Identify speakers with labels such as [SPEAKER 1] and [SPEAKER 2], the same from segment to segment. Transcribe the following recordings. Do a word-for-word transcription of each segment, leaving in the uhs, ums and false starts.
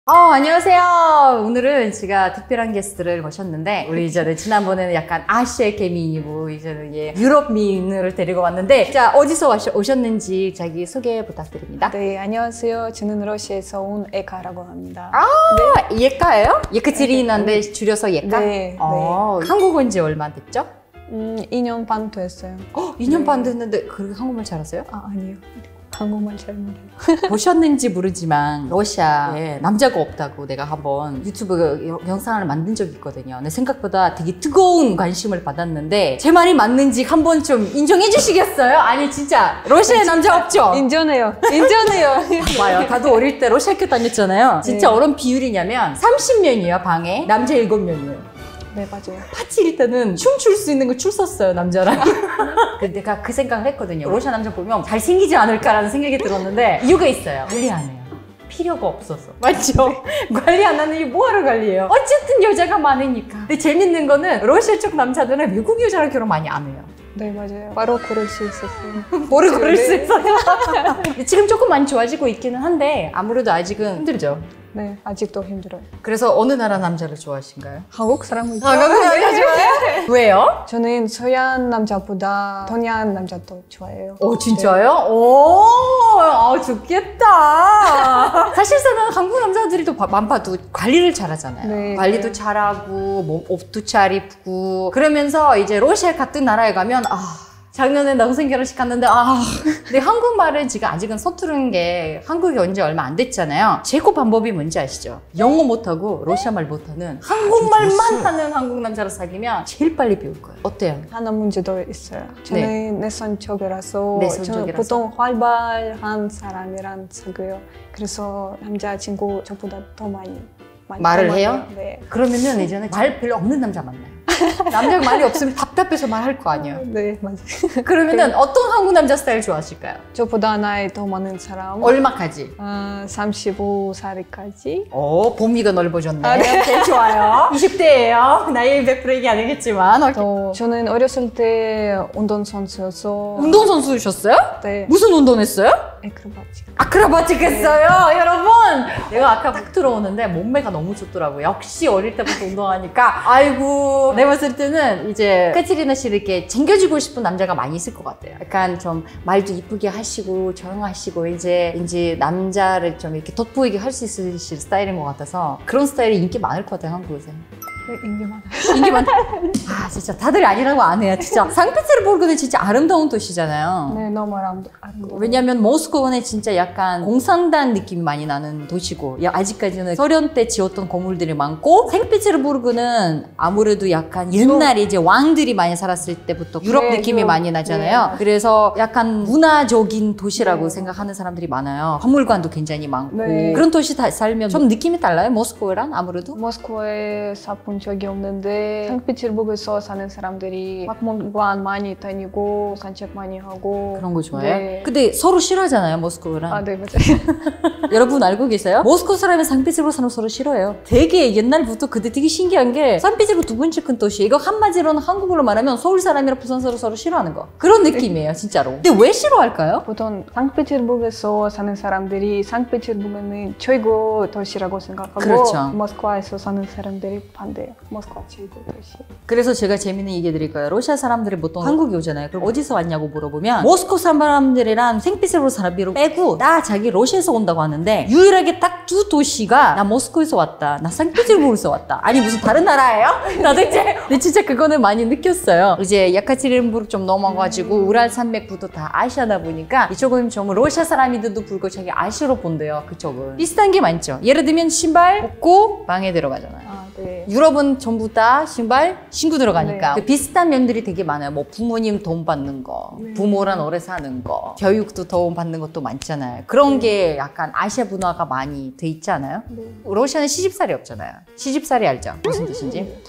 [SPEAKER 1] 어, 안녕하세요. 오늘은 제가 특별한 게스트를 모셨는데, 우리 이제는 지난번에는 약간 아시아 개미인이고, 이제는 예, 유럽 미인을 데리고 왔는데, 자, 어디서 오셨는지 자기 소개 부탁드립니다.
[SPEAKER 2] 네, 안녕하세요. 저는 러시아에서 온 에카라고 합니다.
[SPEAKER 1] 아, 네. 예카예요? 예카테리나인데 줄여서 예카?
[SPEAKER 2] 네.
[SPEAKER 1] 어, 네. 한국 온 지 얼마 됐죠?
[SPEAKER 2] 음, 이 년 반 됐어요.
[SPEAKER 1] 어, 이 년 네. 반 됐는데, 그렇게 한국말 잘하세요?
[SPEAKER 2] 아, 아니요. 한국말 잘 몰라요.
[SPEAKER 1] 보셨는지 모르지만 러시아에 남자가 없다고 내가 한번 유튜브 영상을 만든 적이 있거든요. 근데 생각보다 되게 뜨거운 관심을 받았는데 제 말이 맞는지 한번 좀 인정해 주시겠어요? 아니 진짜 러시아에 남자 없죠?
[SPEAKER 2] 인정해요. 인정해요.
[SPEAKER 1] 봐요. 다들 어릴 때 러시아 학교 다녔잖아요. 진짜 네. 어떤 비율이냐면 삼십 명이에요. 방에 남자 일곱 명이에요.
[SPEAKER 2] 네, 맞아요.
[SPEAKER 1] 파티일 때는 춤출 수 있는 걸 출 섰어요, 남자랑. 내가 그 생각을 했거든요. 러시아 남자 보면 잘생기지 않을까라는 생각이 들었는데 이유가 있어요. 관리 안 해요. 필요가 없어서. 맞죠? 관리 안 하는 게 뭐하러 관리해요? 어쨌든 여자가 많으니까. 근데 재밌는 거는 러시아 쪽 남자들은 외국 여자랑 결혼 많이 안 해요.
[SPEAKER 2] 네, 맞아요. 바로 고를 수 있었어요.
[SPEAKER 1] 뭐를 고를 수 있어요? 지금 조금 많이 좋아지고 있기는 한데 아무래도 아직은 힘들죠.
[SPEAKER 2] 네, 아직도 힘들어요.
[SPEAKER 1] 그래서 어느 나라 남자를 좋아하신가요?
[SPEAKER 2] 한국 사람을
[SPEAKER 1] 아, 한국 남자 좋아해요? 왜요?
[SPEAKER 2] 저는 서양 남자보다 동양 남자도 좋아해요.
[SPEAKER 1] 오, 진짜요? 네. 오, 아, 좋겠다. 사실상은 한국 남자들이 또 만봐도 관리를 잘하잖아요. 네, 관리도 네. 잘하고, 뭐, 옷도 잘 입고. 그러면서 이제 러시아 같은 나라에 가면, 아. 작년에 남성 결혼식 갔는데 아 근데 한국말은 지금 아직은 서투른 게 한국에 온 지 얼마 안 됐잖아요. 제고 방법이 뭔지 아시죠? 영어 못하고 러시아말 못하는 한국말만 하는 한국 남자를 사귀면 제일 빨리 배울 거예요. 어때요?
[SPEAKER 2] 하나 문제도 있어요. 저는 네. 내성적이라서
[SPEAKER 1] 내성적이라서
[SPEAKER 2] 보통 활발한 사람이랑 사귀어요. 그래서 남자친구 저보다 더 많이, 많이
[SPEAKER 1] 말을
[SPEAKER 2] 더
[SPEAKER 1] 해요?
[SPEAKER 2] 많이, 네.
[SPEAKER 1] 그러면은 이제는 말 별로 없는 남자 만나요. 남자가 말이 없으면 답답해서 말할 거 아니에요.
[SPEAKER 2] 네, 맞아요.
[SPEAKER 1] 그러면은 네. 어떤 한국 남자 스타일 좋아하실까요?
[SPEAKER 2] 저보다 나이 더 많은 사람.
[SPEAKER 1] 얼마까지?
[SPEAKER 2] 어, 삼십오 살까지.
[SPEAKER 1] 오, 범위가 넓어졌네.
[SPEAKER 2] 아, 네.
[SPEAKER 1] 네, 좋아요. 이십 대예요. 나이 백 퍼센트 얘기 아니겠지만.
[SPEAKER 2] 또 저는 어렸을 때 운동선수여서.
[SPEAKER 1] 운동선수셨어요?
[SPEAKER 2] 네.
[SPEAKER 1] 무슨 운동했어요?
[SPEAKER 2] 아크로바틱.
[SPEAKER 1] 아크로바틱 했어요, 네. 여러분! 내가 아까 딱 들어오는데 몸매가 너무 좋더라고요. 역시 어릴 때부터 운동하니까. 아이고, 내가 봤을 때는 이제 카테리나 씨를 이렇게 챙겨주고 싶은 남자가 많이 있을 것 같아요. 약간 좀 말도 이쁘게 하시고 조용하시고 이제 이제 남자를 좀 이렇게 돋보이게 할 수 있으실 스타일인 것 같아서 그런 스타일이 인기 많을 것 같아요, 한국에서.
[SPEAKER 2] 네, 인기 많아요.
[SPEAKER 1] 인기 많다. 아, 진짜 다들 아니라고 안 해요. 진짜 상페테르부르크는 진짜 아름다운 도시잖아요.
[SPEAKER 2] 네, 너무 아름다워요.
[SPEAKER 1] 왜냐면 모스크바는 진짜 약간 공산당 느낌이 많이 나는 도시고 아직까지는 소련 때 지었던 건물들이 많고 상페테르부르크는 아무래도 약간 옛날에 이제 왕들이 많이 살았을 때부터 유럽 네, 느낌이 유럽. 많이 나잖아요. 네. 그래서 약간 문화적인 도시라고 네. 생각하는 사람들이 많아요. 박물관도 굉장히 많고 네. 그런 도시 다 살면 좀 느낌이 달라요? 모스크바랑 아무래도?
[SPEAKER 2] 모스크바에 사본 적이 없는데 상페테르부르크에서 사는 사람들이 박물관 많이 다니고 산책 많이 하고
[SPEAKER 1] 그런 거 좋아해요? 네. 근데 서로 싫어하잖아요, 모스크바랑.
[SPEAKER 2] 아, 네, 맞아요.
[SPEAKER 1] 여러분 알고 계세요? 모스크바 사람이 상페테르부르크 사람 서로 싫어해요. 되게 옛날부터 그때 되게 신기한 게 상페테르부르크 두 번째 큰 도시. 이거 한마디로는 한국어로 말하면 서울 사람이랑 부산 사람 서로 싫어하는 거. 그런 느낌이에요, 진짜로. 근데 왜 싫어할까요?
[SPEAKER 2] 보통 상페테르부르크에서 사는 사람들이 상페테르부르크는 최고 도시라고 생각하고
[SPEAKER 1] 그렇죠.
[SPEAKER 2] 모스크바에서 사는 사람들이 반대요. 모스크바 최고 도시.
[SPEAKER 1] 그래서 제가 재밌는 얘기 드릴까요? 러시아 사람들이 보통 한국에 오잖아요. 그럼 어디서 왔냐고 물어보면 모스크바 사람들이랑 생피테르부르크 사람들을 빼고 다 자기 러시아에서 온다고 하는데 유일하게 딱 두 도시가 나 모스크바에서 왔다. 나 상페테르부르크에서 왔다. 아니 무슨 다른 나라예요? 나도 이제 근데 진짜 그거는 많이 느꼈어요. 이제 예카테린부르크 좀 넘어가지고 음. 우랄 산맥부터 다 아시아다 보니까 이쪽은 좀 러시아 사람이들도 불구하고 자기 아시아로 본대요. 그쪽은 비슷한 게 많죠. 예를 들면 신발 벗고 방에 들어가잖아요.
[SPEAKER 2] 아, 네.
[SPEAKER 1] 유럽은 전부 다 신발 신고 들어가니까
[SPEAKER 2] 네.
[SPEAKER 1] 그 비슷한 면들이 되게 많아요. 뭐 부모님 돈 받는 거,
[SPEAKER 2] 네.
[SPEAKER 1] 부모랑 오래 사는 거, 교육도 돈 받는 것도 많잖아요. 그런 네. 게 약간 아시아 문화가 많이 돼 있지 않아요? 네. 러시아는 시집살이 없잖아요. 시집살이 알죠? 무슨 뜻인지? 네.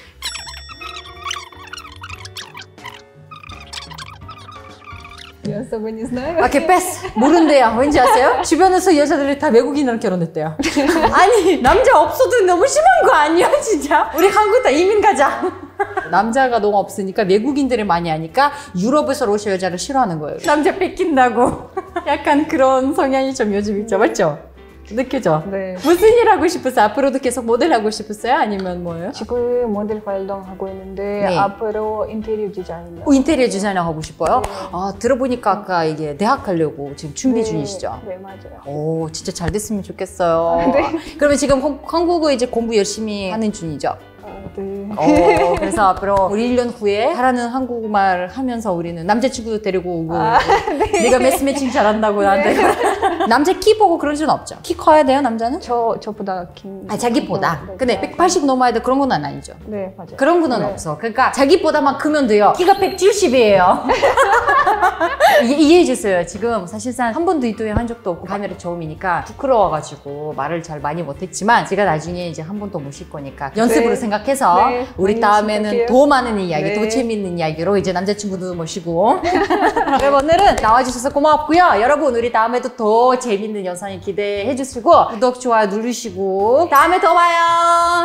[SPEAKER 2] Я особо не знаю.
[SPEAKER 1] 아, 걔 패스. 모른대요. 왠지 아세요? 주변에서 여자들이 다 외국인이랑 결혼했대요. 아니, 남자 없어도 너무 심한 거 아니야, 진짜? 우리 한국 다 이민 가자. 남자가 너무 없으니까 외국인들이 많이 하니까 유럽에서 러시아 여자를 싫어하는 거예요. 남자 뺏긴다고. 약간 그런 성향이 좀 요즘 있죠, 맞죠? 느껴져?
[SPEAKER 2] 네.
[SPEAKER 1] 무슨 일 하고 싶었어요? 앞으로도 계속 모델 하고 싶었어요? 아니면 뭐예요?
[SPEAKER 2] 지금 모델 활동하고 있는데
[SPEAKER 1] 네.
[SPEAKER 2] 앞으로 인테리어 디자이너.
[SPEAKER 1] 어, 인테리어 디자이너 하고 싶어요?
[SPEAKER 2] 네.
[SPEAKER 1] 아, 들어보니까 아까 이게 대학 가려고 지금 준비
[SPEAKER 2] 네.
[SPEAKER 1] 중이시죠?
[SPEAKER 2] 네, 맞아요.
[SPEAKER 1] 오, 진짜 잘 됐으면 좋겠어요.
[SPEAKER 2] 네.
[SPEAKER 1] 그러면 지금 한- 한국어 이제 공부 열심히 하는 중이죠?
[SPEAKER 2] 어, 네.
[SPEAKER 1] 오, 그래서 앞으로 우리 일 년 후에 잘하는 한국말 하면서 우리는 남자친구도 데리고 오고
[SPEAKER 2] 아,
[SPEAKER 1] 네가 매스매칭 잘한다고 나한테 남자 키 보고 그런 적은 없죠? 키 커야 돼요, 남자는?
[SPEAKER 2] 저, 저보다 긴.
[SPEAKER 1] 아, 자기보다.
[SPEAKER 2] 네,
[SPEAKER 1] 근데
[SPEAKER 2] 네.
[SPEAKER 1] 백팔십 넘어야 돼 그런 건 아니죠?
[SPEAKER 2] 네, 맞아요.
[SPEAKER 1] 그런 거는
[SPEAKER 2] 네.
[SPEAKER 1] 없어. 그러니까 자기보다만 크면 돼요. 키가 백칠십이에요. 이해해 주세요. 지금 사실상 한 번도 이도에 한 적도 없고 카메라 처음이니까 부끄러워가지고 말을 잘 많이 못했지만 제가 나중에 이제 한 번 더 모실 거니까 연습으로
[SPEAKER 2] 네.
[SPEAKER 1] 생각해서
[SPEAKER 2] 네,
[SPEAKER 1] 우리
[SPEAKER 2] 많이
[SPEAKER 1] 다음에는
[SPEAKER 2] 연습할게요.
[SPEAKER 1] 더 많은 이야기,
[SPEAKER 2] 네.
[SPEAKER 1] 더 재밌는 이야기로 이제 남자친구도 모시고 그럼 오늘은 나와주셔서 고맙고요. 여러분 우리 다음에도 더 재밌는 영상을 기대해 주시고 구독, 좋아요 누르시고 다음에 더 봐요.